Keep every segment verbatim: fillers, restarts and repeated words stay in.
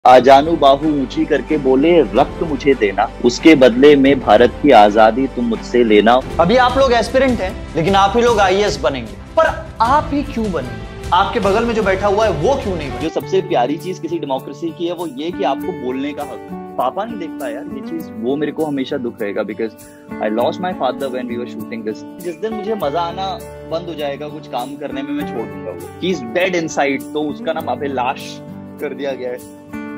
आजानू बाहू ऊंची करके बोले रक्त मुझे देना, उसके बदले में भारत की आजादी तुम मुझसे लेना। अभी आप लोग एस्पिरेंट हैं, लेकिन आप ही लोग आई ए एस बनेंगे। पर आप ही क्यों बनेंगे? आपके बगल में जो बैठा हुआ है वो क्यों नहीं बने? जो सबसे प्यारी चीज किसी डेमोक्रेसी की है वो ये कि आपको बोलने का हक। पापा नहीं देख पाया यार ये चीज, वो मेरे को हमेशा दुख रहेगा because I lost my father when we were shooting this. जिस दिन मुझे मजा आना बंद हो जाएगा कुछ काम करने में, मैं छोड़ दूंगा वो। ही इज डेड इनसाइड, तो उसका नाम अभी लाश कर दिया गया है।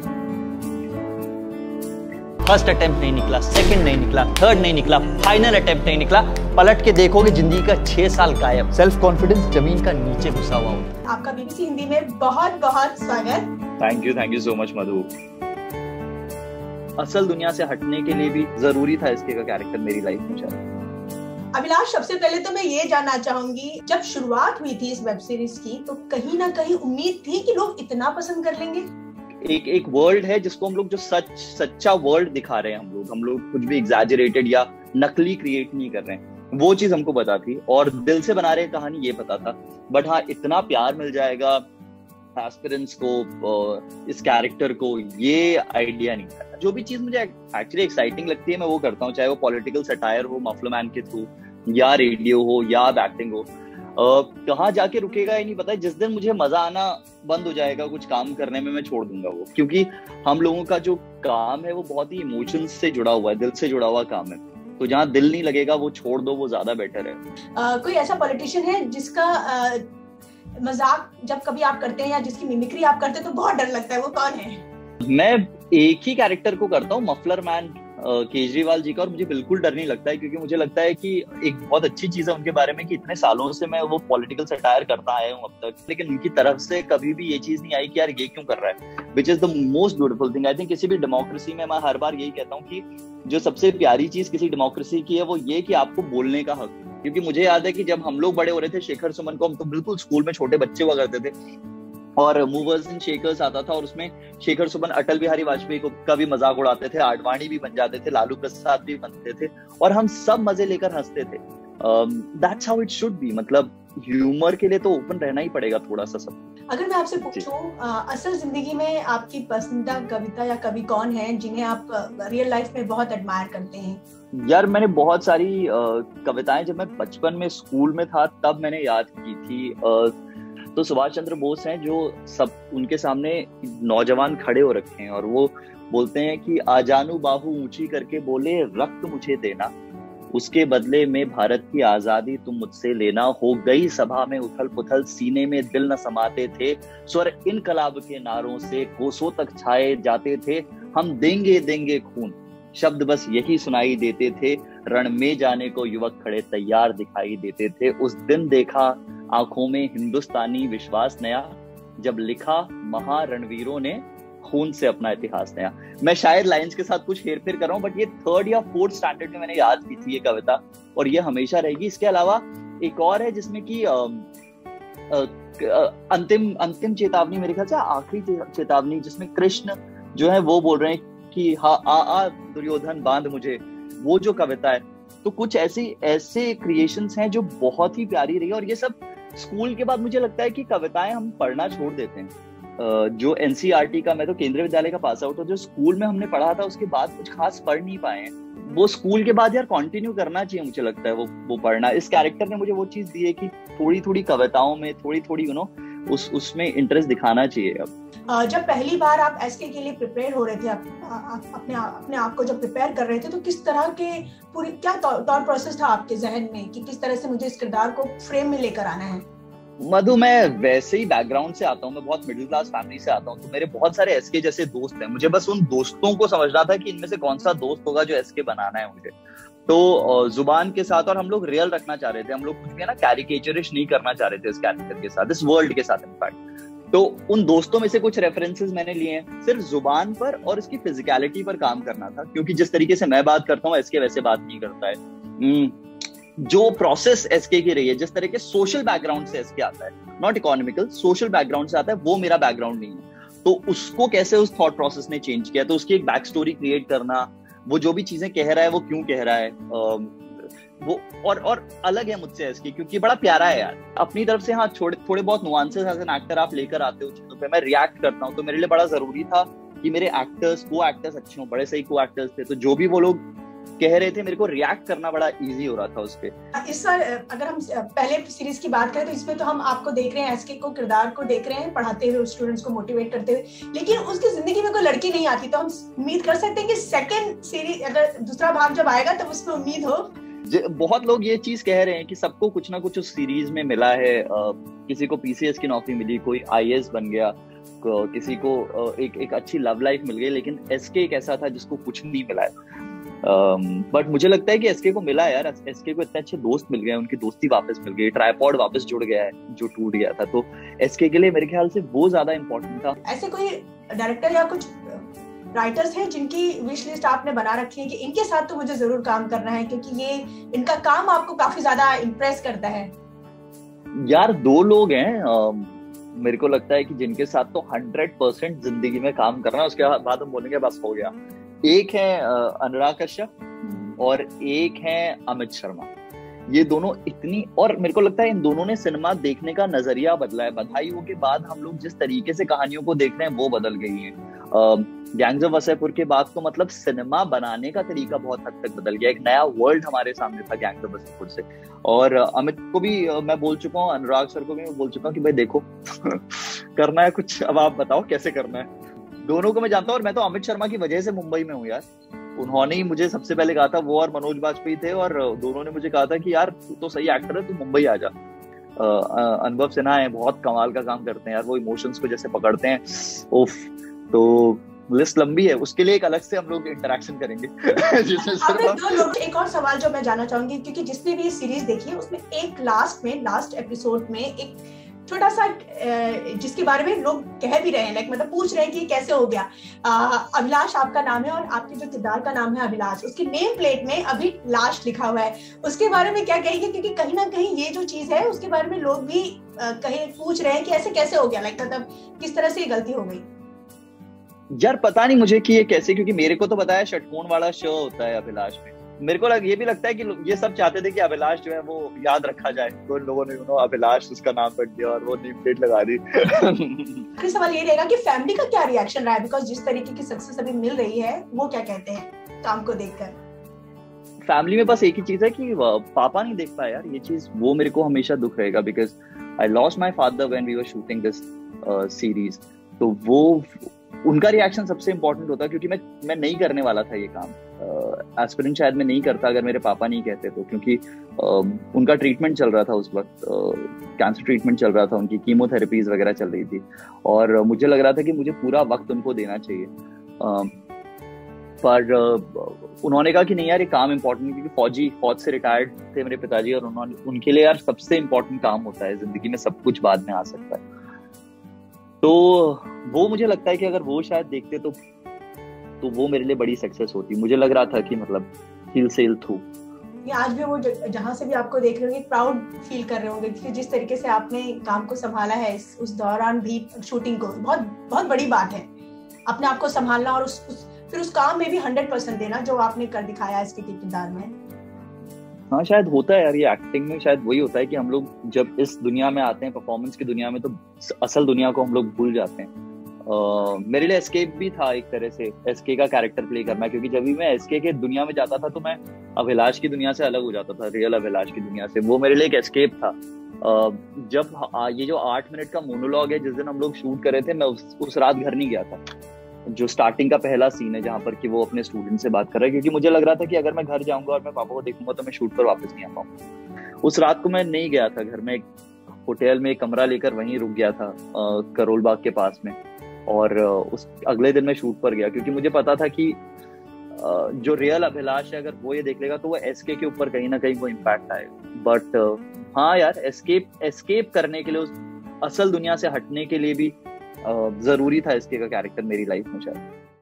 फर्स्ट अटेम्प्ट नहीं निकला, सेकंड नहीं निकला, थर्ड नहीं निकला, फाइनल अटेम्प्ट नहीं निकला। पलट के देखोगे जिंदगी का छह साल गायब। सेल्फ कॉन्फिडेंस जमीन का नीचे घुसा हुआ होता है। आपका बी बी सी हिंदी में बहुत बहुत स्वागत। Thank you thank you so much Madhu. असल दुनिया से हटने के लिए भी जरूरी था इसके का कैरेक्टर मेरी लाइफ में। शायद अभिलाष, सबसे पहले तो मैं ये जानना चाहूंगी, जब शुरुआत हुई थी इस वेब सीरीज की तो कहीं ना कहीं उम्मीद थी कि लोग इतना पसंद कर लेंगे? एक एक वर्ल्ड है जिसको हम लोग जो सच सच्चा वर्ल्ड दिखा रहे हैं, हम लोग हम लोग कुछ भी एग्जैजरेटेड या नकली क्रिएट नहीं कर रहे हैं, वो चीज हमको पता थी और दिल से बना रहे कहानी ये पता था। बट हाँ, इतना प्यार मिल जाएगा एस्पिरेंट्स को, इस कैरेक्टर को, ये आइडिया नहीं था। जो भी चीज मुझे एक्चुअली एक्साइटिंग लगती है मैं वो करता हूँ, चाहे वो पॉलिटिकल सटायर हो मफलर मैन के थ्रू, या रेडियो हो, या एक्टिंग हो। Uh, कहाँ जाके रुकेगा ये नहीं पता। जिस दिन मुझे मजा आना बंद हो जाएगा कुछ काम करने में, मैं छोड़ दूंगा वो। क्योंकि हम लोगों का जो काम है वो बहुत ही इमोशंस से जुड़ा हुआ है, दिल से जुड़ा हुआ काम है। तो जहाँ दिल नहीं लगेगा वो छोड़ दो, वो ज्यादा बेटर है। uh, कोई ऐसा पॉलिटिशियन है जिसका uh, मजाक जब कभी आप करते हैं या जिसकी मिमिक्री आप करते हैं तो बहुत डर लगता है, वो कौन है? मैं एक ही कैरेक्टर को करता हूँ, मफलर मैन केजरीवाल जी का, और मुझे बिल्कुल डर नहीं लगता है क्योंकि मुझे लगता है कि एक बहुत अच्छी चीज है उनके बारे में कि इतने सालों से मैं वो पॉलिटिकल सटायर करता आया हूँ अब तक, लेकिन उनकी तरफ से कभी भी ये चीज नहीं आई कि यार ये क्यों कर रहा है, which is the most beautiful thing. I think किसी भी डेमोक्रेसी में मैं हर बार यही कहता हूँ कि जो सबसे प्यारी चीज किसी डेमोक्रेसी की है वो ये कि आपको बोलने का हक। क्योंकि मुझे याद है कि जब हम लोग बड़े हो रहे थे, शेखर सुमन को हम तो बिल्कुल स्कूल में छोटे बच्चे हुआ करते थे और मूवर्स एंड शेकर्स आता था और उसमें शेखर सुमन अटल बिहारी वाजपेयी को का भी मजाक उड़ाते थे, आडवाणी भी बन जाते थे, लालू प्रसाद भी बनते थे और हम सब मजे लेकर हंसते थे। That's how it should be. मतलब ह्यूमर के लिए तो ओपन रहना ही पड़ेगा थोड़ा सा सब। अगर मैं आपसे पूछूं, असल जिंदगी में आपकी पसंदीदा कविता या कवि कौन है जिन्हें आप रियल लाइफ में बहुत एडमायर करते हैं? यार मैंने बहुत सारी कविताएं जब मैं बचपन में स्कूल में था तब मैंने याद की थी। तो सुभाष चंद्र बोस हैं जो सब, उनके सामने नौजवान खड़े हो रखे हैं और वो बोलते हैं कि आजानू बाहू ऊंची करके बोले रक्त मुझे देना, उसके बदले में भारत की आजादी तुम मुझसे लेना। हो गई सभा में उथल पुथल, सीने में दिल न समाते थे, स्वर इनकलाब के नारों से कोसों तक छाए जाते थे। हम देंगे देंगे खून, शब्द बस यही सुनाई देते थे, रण में जाने को युवक खड़े तैयार दिखाई देते थे। उस दिन देखा आंखों में हिंदुस्तानी विश्वास नया, जब लिखा महारणवीरों ने खून से अपना इतिहास नया। मैं शायद लाइंस के साथ कुछ हेर फेर कर रहा हूँ, बट ये थर्ड या फोर्थ स्टैंडर्ड में मैंने याद की थी ये कविता और ये हमेशा रहेगी। इसके अलावा एक और है जिसमें कि अंतिम अंतिम चेतावनी, मेरे ख्याल से आखिरी चेतावनी, जिसमें कृष्ण जो है वो बोल रहे हैं कि हाँ आ आ दुर्योधन बांध मुझे, वो जो कविता है। तो कुछ ऐसी ऐसे क्रिएशंस हैं जो बहुत ही प्यारी रही है और ये सब स्कूल के बाद मुझे लगता है कि कविताएं हम पढ़ना छोड़ देते हैं। जो एन सी आर टी का, मैं तो केंद्रीय विद्यालय का पास आउट हूँ, जो स्कूल में हमने पढ़ा था उसके बाद कुछ खास पढ़ नहीं पाए हैं। वो स्कूल के बाद यार कंटिन्यू करना चाहिए, मुझे लगता है वो वो पढ़ना। इस कैरेक्टर ने मुझे वो चीज दी है कि थोड़ी थोड़ी कविताओं में थोड़ी थोड़ी यू नो उस उसमें इंटरेस्ट दिखाना चाहिए। अब जब पहली बार आप एसके के लिए प्रिपेयर हो रहे थे, आप, अपने अपने आप को जब प्रिपेयर कर रहे थे, तो किस तरह के पूरी क्या तौर प्रोसेस था आपके जहन में कि किस तरह से मुझे इस किरदार को फ्रेम में लेकर आना है? मधु, मैं वैसे ही बैकग्राउंड से आता हूँ, मैं बहुत मिडिल क्लास फैमिली से आता हूँ, तो मेरे बहुत सारे एसके जैसे दोस्त हैं। मुझे बस उन दोस्तों को समझना था कि इनमें से कौन सा दोस्त होगा जो एसके बनाना है मुझे। तो जुबान के साथ, और हम लोग रियल रखना चाह रहे थे, हम लोग कुछ भी ना कैरिकेचरिश नहीं करना चाह रहे थे इस कैरेक्टर के साथ, इस वर्ल्ड के साथ इनफैक्ट। तो उन दोस्तों में से कुछ रेफरेंसेस मैंने लिए हैं, सिर्फ जुबान पर और इसकी फिजिकलिटी पर काम करना था, क्योंकि जिस तरीके से मैं बात करता हूँ एसके वैसे बात नहीं करता है। जो प्रोसेस एसके की रही है, जिस तरह के सोशल बैकग्राउंड से एसके आता है, नॉट इकोनॉमिकल, सोशल बैकग्राउंड से आता है, वो मेरा बैकग्राउंड नहीं है। तो उसको कैसे उस थॉट प्रोसेस ने चेंज किया, तो उसकी एक बैक स्टोरी क्रिएट करना, वो जो भी चीजें कह रहा है वो क्यों कह रहा है, वो और और अलग है मुझसे एसके, क्योंकि बड़ा प्यारा है यार। अपनी तरफ से हाँ थोड़े थोड़े बहुत नुआंसेस एज एन एक्टर आप लेकर आते हो चीजों पे, मैं रिएक्ट करता हूँ, तो मेरे लिए बड़ा जरूरी था कि मेरे एक्टर्स को एक्टर्स अच्छे हों, बड़े सही को एक्टर्स थे, तो जो भी वो लोग कह रहे थे मेरे को रिएक्ट करना बड़ा इजी हो रहा था उस पे। इस बार अगर हम पहले सीरीज की बात करें तो इसमें तो हम आपको देख रहे हैं, एसके को किरदार को देख रहे हैं पढ़ाते हुए, स्टूडेंट्स को मोटिवेट करते हुए, लेकिन उसकी जिंदगी में कोई लड़की नहीं आती, तो हम उम्मीद कर सकते हैं कि सेकंड सीरीज अगर दूसरा भाग जब आएगा तब उसमें उम्मीद हो। बहुत लोग ये चीज कह रहे हैं कि सबको कुछ ना कुछ उस सीरीज में मिला है, आ, किसी को पीसीएस की नौकरी मिली, कोई आईएएस बन गया, किसी को एक एक अच्छी लव लाइफ मिल गई, लेकिन एसके एक ऐसा था जिसको कुछ नहीं मिला है। बट um, मुझे लगता है कि एसके को मिला है यार, एसके को इतने अच्छे दोस्त मिल गए, उनकी दोस्ती वापस मिल गई, ट्राइपॉड वापस जुड़ गया है जो टूट गया था, तो एसके के लिए मेरे ख्याल से वो ज्यादा इम्पोर्टेंट था। ऐसे कोई डायरेक्टर या कुछ राइटर्स हैं जिनकी विश लिस्ट आपने बना रखी है कि इनके साथ तो मुझे जरूर काम करना है, क्योंकि ये इनका काम आपको काफी ज्यादा इम्प्रेस करता है? यार दो लोग हैं uh, मेरे को लगता है कि जिनके साथ तो हंड्रेड परसेंट जिंदगी में काम करना है, उसके बाद हम बोलेंगे बस हो गया। एक है अनुराग कश्यप और एक है अमित शर्मा। ये दोनों इतनी, और मेरे को लगता है इन दोनों ने सिनेमा देखने का नजरिया बदला है। बधाइयों के बाद हम लोग जिस तरीके से कहानियों को देख रहे हैं वो बदल गई है। गैंग्स ऑफ वासेपुर के बाद तो मतलब सिनेमा बनाने का तरीका बहुत हद तक बदल गया, एक नया वर्ल्ड हमारे सामने था गैंग्स ऑफ वासेपुर से। और अमित को भी मैं बोल चुका हूँ, अनुराग सर को भी मैं बोल चुका हूँ कि भाई देखो करना है कुछ, अब आप बताओ कैसे करना है। दोनों को मैं जानता हूँ, और मैं तो अमित शर्मा की वजह से मुंबई में हूँ यार। उन्होंने ही मुझे सबसे पहले कहा था, वो और मनोज बाजपेयी थे, और दोनों ने मुझे कहा था कि यार तू तो सही एक्टर है, तू मुंबई आ जा। अनुभव सिन्हा है, बहुत कमाल का काम करते हैं यार, वो इमोशंस को जैसे पकड़ते हैं, उफ। तो लिस्ट लंबी है, उसके लिए एक अलग से हम लोग इंटरेक्शन करेंगे। दो लोग, एक और सवाल जो मैं जानना चाहूंगी, क्योंकि जिसने भी ये सीरीज देखी है उसमें एक लास्ट में लास्ट एपिसोड में एक छोटा सा जिसके बारे में लोग कह भी रहे हैं, लाइक मतलब पूछ रहे हैं कि कैसे हो गया, अभिलाष आपका नाम है और आपके जो किरदार का नाम है अभिलाष, उसकी नेम प्लेट में अभिलाष लिखा हुआ है, उसके बारे में क्या कहेंगे? क्योंकि कहीं ना कहीं ये जो चीज है उसके बारे में लोग भी कहीं पूछ रहे हैं कि ऐसे कैसे हो गया, लाइक मतलब किस तरह से ये गलती हो गई? यार पता नहीं मुझे कि ये कैसे, क्योंकि मेरे को तो बताया षटकोण वाला शो होता है अभिलाष में। मेरे को लग, ये भी लगता है कि ये सब चाहते थे कि अभिलाष जो है वो याद रखा जाए, तो इन लोगों ने उन्होंने अभिलाष उसका नाम रख दिया और वो नेम प्लेट लगा दी। आखिरी सवाल ये रहेगा कि फैमिली का क्या रिएक्शन रहा है, बिकॉज जिस तरीके की सक्सेस अभी मिल रही है वो क्या कहते हैं काम को देखकर? फैमिली में बस एक ही चीज है कि पापा नहीं देख पाए यार, ये चीज वो मेरे को हमेशा दुख रहेगा, because I lost my father when we were shooting this series. तो वो उनका रिएक्शन सबसे इंपॉर्टेंट होता है, क्योंकि मैं मैं नहीं करने वाला था ये काम, एस्पिरेंट uh, शायद मैं नहीं करता अगर मेरे पापा नहीं कहते तो, क्योंकि uh, उनका ट्रीटमेंट चल रहा था उस वक्त, कैंसर uh, ट्रीटमेंट चल रहा था, उनकी कीमोथेरेपीज वगैरह चल रही थी, और uh, मुझे लग रहा था कि मुझे पूरा वक्त उनको देना चाहिए। uh, पर uh, उन्होंने कहा कि नहीं यार ये काम इम्पोर्टेंट है, क्योंकि फौजी फौज से रिटायर्ड थे मेरे पिताजी, और उन्होंने उनके लिए यार सबसे इम्पोर्टेंट काम होता है जिंदगी में, सब कुछ बाद में आ सकता है। तो वो मुझे लगता है कि अगर वो शायद देखते तो तो वो मेरे लिए बड़ी सक्सेस होती। मुझे लग रहा था कि मतलब he'll sail through। आज भी वो जहाँ से भी आपको देख रहे होंगे प्राउड फील कर रहे होंगे, क्योंकि जिस तरीके से आपने काम को संभाला है उस दौरान भी शूटिंग को, बहुत बहुत बड़ी बात है अपने आप को संभालना, और उस, उस फिर उस काम में भी हंड्रेड परसेंट देना जो आपने कर दिखाया इसके किरदार में। हाँ शायद होता है यार, ये एक्टिंग में शायद वही होता है कि हम लोग जब इस दुनिया में आते हैं, परफॉर्मेंस की दुनिया में, तो असल दुनिया को हम लोग भूल जाते हैं। Uh, मेरे लिए एस्केप भी था एक तरह से, एसके का कैरेक्टर प्ले करना, क्योंकि जब भी मैं एसके के दुनिया में जाता था तो मैं अभिलाष की दुनिया से अलग हो जाता था, रियल अभिलाष की दुनिया से। वो मेरे लिए एक एस्केप था। uh, जब uh, ये जो आठ मिनट का मोनोलॉग है जिस दिन हम लोग शूट कर रहे थे, मैं उस, उस रात घर नहीं गया था, जो स्टार्टिंग का पहला सीन है जहाँ पर कि वो अपने स्टूडेंट से बात कर रहा है, क्योंकि मुझे लग रहा था कि अगर मैं घर जाऊंगा और मैं पापा को देखूंगा तो मैं शूट पर वापस नहीं आ पाऊंगा। उस रात को मैं नहीं गया था घर में, एक होटल में एक कमरा लेकर वहीं रुक गया था करोल बाग के पास में, और उस अगले दिन मैं शूट पर गया, क्योंकि मुझे पता था कि जो रियल अभिलाष है अगर वो ये देख लेगा तो वो एसके के ऊपर कहीं ना कहीं वो इम्पैक्ट आएगा। बट हाँ यार, एस्केप एस्केप करने के लिए, उस असल दुनिया से हटने के लिए भी जरूरी था एसके का कैरेक्टर मेरी लाइफ में शायद।